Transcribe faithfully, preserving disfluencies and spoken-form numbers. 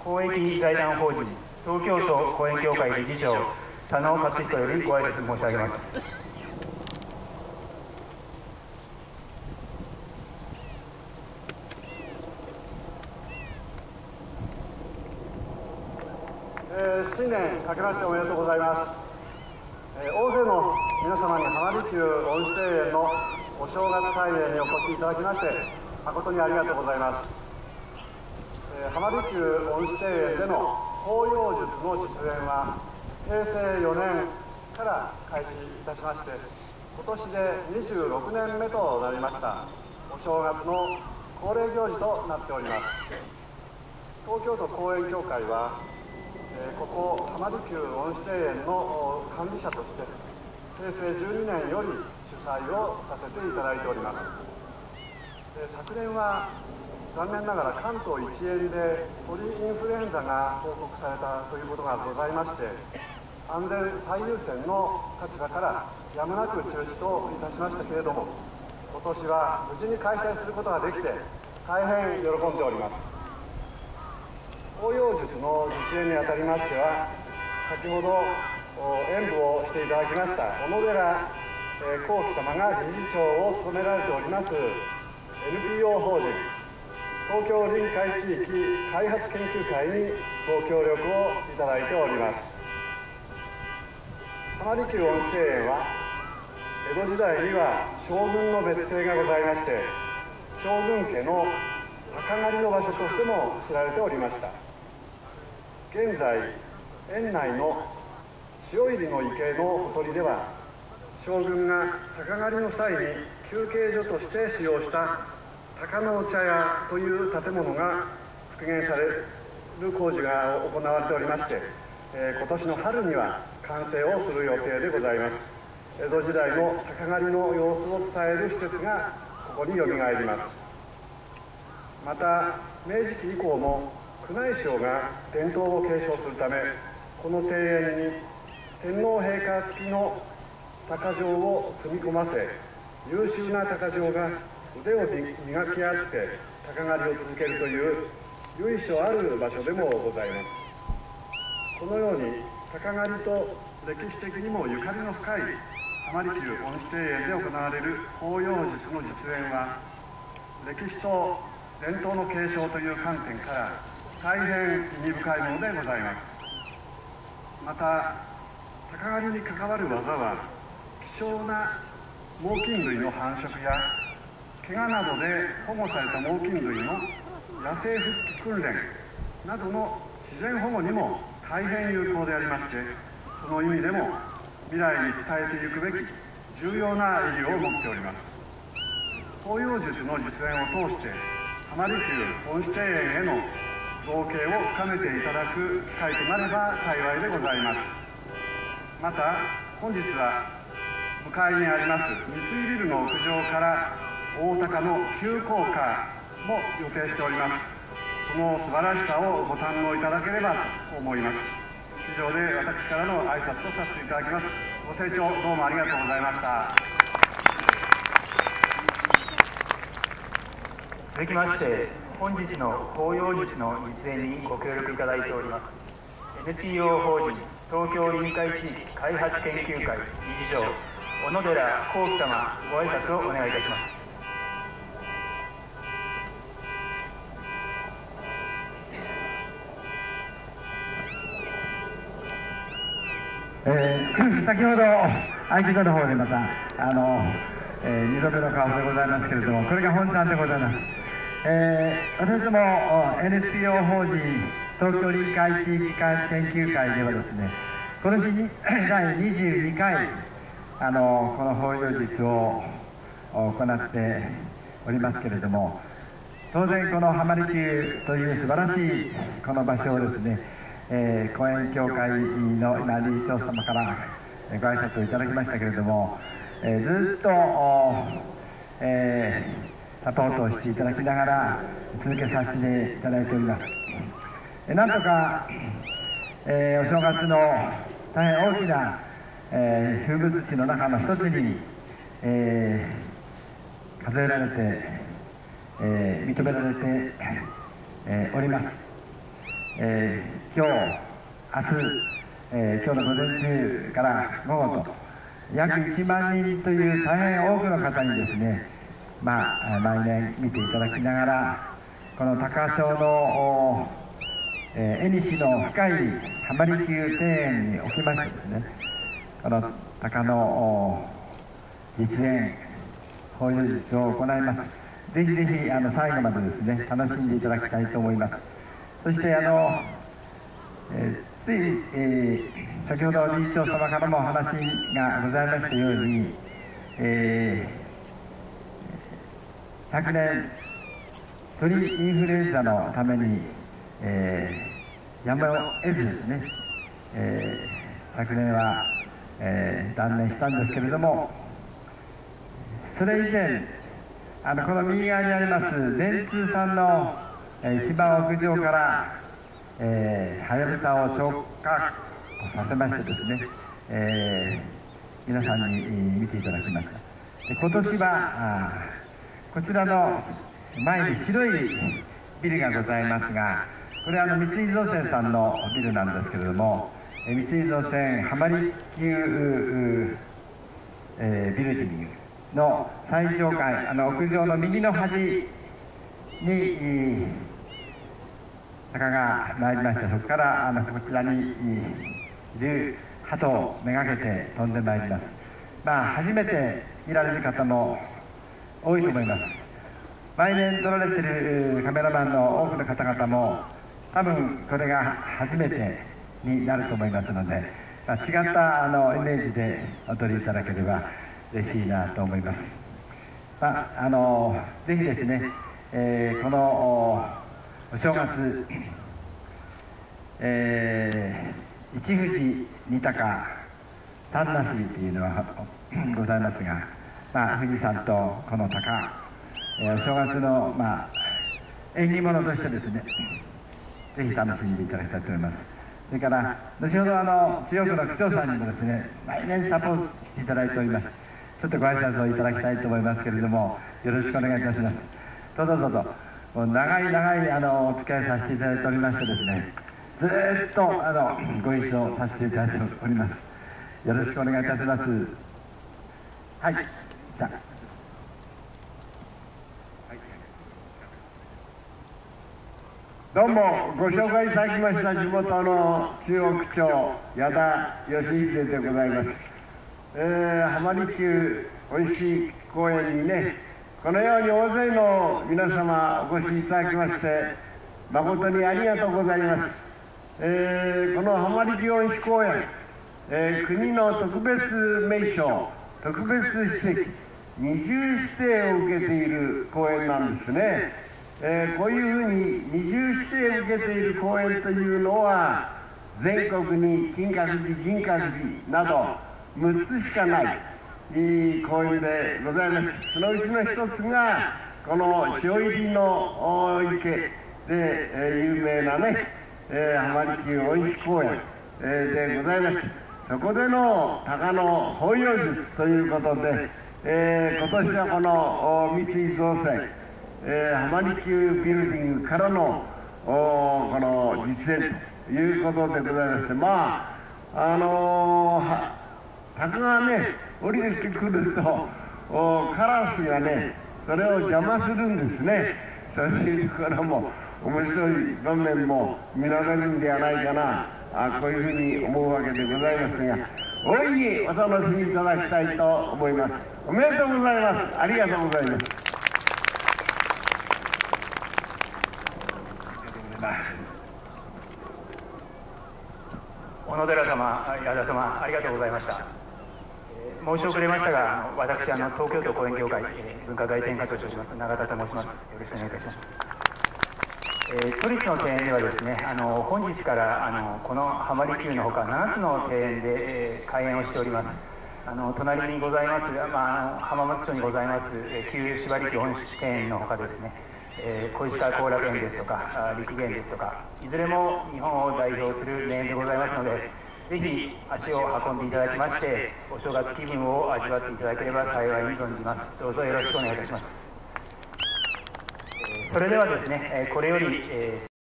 公益財団法人東京都公園協会理事長佐野勝彦よりご挨拶申し上げます。 えー、新年明けましておめでとうございます。えー、大勢の皆様に浜離宮恩賜庭園のお正月開園にお越しいただきまして誠にありがとうございます。えー、浜離宮恩賜庭園での紅葉術の実演はへいせいよねんから開始いたしまして、今年でにじゅうろくねんめとなりましたお正月の恒例行事となっております。東京都公園協会はここ浜離宮恩賜庭園の管理者としてへいせいじゅうにねんより主催をさせていただいております。昨年は残念ながら関東一円で鳥インフルエンザが報告されたということがございまして、安全最優先の立場からやむなく中止といたしましたけれども、今年は無事に開催することができて大変喜んでおります。紅葉術の実演にあたりましては、先ほど演舞をしていただきました小野寺幸喜様が理事長を務められております エヌピーオー 法人東京臨海地域開発研究会にご協力をいただいております。浜離宮恩賜庭園は江戸時代には将軍の別邸がございまして、将軍家の鷹狩りの場所としても知られておりました。現在園内の潮入の池のほとりでは、将軍が鷹狩りの際に休憩所として使用した鷹のお茶屋という建物が復元される工事が行われておりまして、えー、今年の春には完成をする予定でございます。江戸時代の鷹狩りの様子を伝える施設がここによみがえります。また明治期以降も宮内省が伝統を継承するため、この庭園に天皇陛下付きの鷹匠を住み込ませ、優秀な鷹匠が腕を磨き合って鷹狩りを続けるという由緒ある場所でもございます。このように鷹狩りと歴史的にもゆかりの深い浜離宮恩賜庭園で行われる紅葉術の実演は、歴史と伝統の継承という観点から大変意味深いものでございます。また鷹狩りに関わる技は、希少な猛禽類の繁殖や怪我などで保護された猛禽類の野生復帰訓練などの自然保護にも大変有効でありまして、その意味でも未来に伝えていくべき重要な意義を持っております。紅葉術の実演を通して浜離宮恩賜庭園への造形を深めていただく機会となれば幸いでございます。また本日は向かいにあります三井ビルの屋上から大鷹の急降下も予定しております。その素晴らしさをご堪能いただければと思います。以上で私からの挨拶とさせていただきます。ご清聴どうもありがとうございました。 続きまして本日の紅葉術の実演にご協力いただいております エヌピーオー 法人東京臨海地域開発研究会理事長小野寺幸喜様、ご挨拶をお願いいたします。 えー、先ほど合気道の方でまたあの、えー、にどめの顔でございますけれども、これが本ちゃんでございます。えー、私ども エヌピーオー 法人東京臨海地域開発研究会ではですね、今年にだいにじゅうにかいあのこの紅葉術を行っておりますけれども、当然この浜離宮という素晴らしいこの場所をですね、えー、公園協会の今理事長様からご挨拶をいただきましたけれども、えー、ずっと、えー、サポートをしていただきながら続けさせていただいております。えー、なんとか、えー、お正月の大変大きな、えー、風物詩の中の一つに、えー、数えられて、えー、認められて、えー、おります。 えー、今日、明日、えー、今日の午前中から午後と約いちまんにんという大変多くの方にですね、まあ、毎年見ていただきながら、この高町のえー、縁の深い浜離宮庭園におきましてですね、この鷹の実演、法要術を行います。ぜひぜひあの最後までですね、楽しんでいただきたいと思います。そしてあの、えー、ついに、えー、先ほど理事長様からもお話がございましたように、えー、昨年、鳥インフルエンザのために、えー、やむを得ずですね、えー、昨年は、えー、断念したんですけれども、それ以前、あのこの右側にあります電通さんの、えー、一番屋上からはやぶさを超過させましてですね、えー、皆さんに見ていただきました。で今年はこちらの前に白いビルがございますが、これはあの三井造船さんのビルなんですけれども、三井造船浜離宮、えー、ビルディングの最上階、あの屋上の右の端に鷹が参りまして、そこからあのこちらにいる鳩をめがけて飛んでまいります。まあ、初めて見られる方も多いと思います。毎年撮られているカメラマンの多くの方々も多分これが初めてになると思いますので、まあ、違ったあのイメージでお撮りいただければ嬉しいなと思います。まあ、あのぜひですね、えー、このお正月、えー、一富士二鷹三なすびというのはございますが、まあ、富士山とこの鷹、えー、お正月の、まあ、縁起物としてですね、ぜひ楽しんでいただきたいと思います。それから後ほどあの中央区の区長さんにもですね、毎年サポートしていただいておりまして、ちょっとご挨拶をいただきたいと思いますけれども、よろしくお願いいたします。どうぞどうぞ。もう長い長いあのお付き合いさせていただいておりましてですね、ずーっとあのご一緒させていただいております。よろしくお願いいたします。はい、じゃあ。どうもご紹介いただきました地元の中央区長矢田義秀でございます。えー、浜離宮おいしい公園にね、このように大勢の皆様お越しいただきまして誠にありがとうございます。えー、この浜離宮恩賜公園、えー、国の特別名勝特別史跡二重指定を受けている公園なんですね。えー、こういうふうに二重指定を受けている公園というのは全国に金閣寺、銀閣寺などむっつしかないいい公園でございまして、そのうちの一つがこの塩入りの池で、えー、有名なね、えー、浜離宮恩賜公園、えー、でございまして、そこでの鷹の法要術ということで、えー、今年はこの三井造船、えー、浜離宮ビルディングからのこの実演ということでございまして、まああのー、鷹がね降りてくるとカラスがねそれを邪魔するんですね。そういうところも面白い場面も見られるんではないかな、あこういうふうに思うわけでございますが、大いにお楽しみいただきたいと思います。おめでとうございます。ありがとうございます。 小野寺様、矢田様、ありがとうございました。えー、申し遅れましたが、私、あの東京都公園協会、えー、文化財展課長をしております永田と申します。よろしくお願いいたします。えー、都立の庭園ではですね、あの本日からあのこの浜離宮のほかななつの庭園で、えー、開園をしております。あの隣にございます、まあ、浜松町にございます、えー、旧芝離宮本式庭園のほかですね、えー、小石川後楽園ですとか陸園ですとか、いずれも日本を代表する名園でございますので、ぜひ足を運んでいただきましてお正月気分を味わっていただければ幸いに存じます。どうぞよろしくお願いいたします。えー、それではですね、これより、えー